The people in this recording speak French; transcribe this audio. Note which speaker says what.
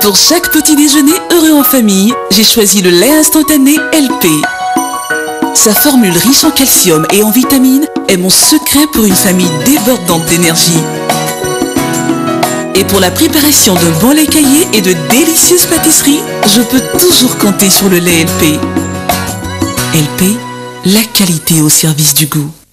Speaker 1: Pour chaque petit déjeuner heureux en famille, j'ai choisi le lait instantané LP. Sa formule riche en calcium et en vitamines est mon secret pour une famille débordante d'énergie. Et pour la préparation de bons laits caillés et de délicieuses pâtisseries, je peux toujours compter sur le lait LP. LP, la qualité au service du goût.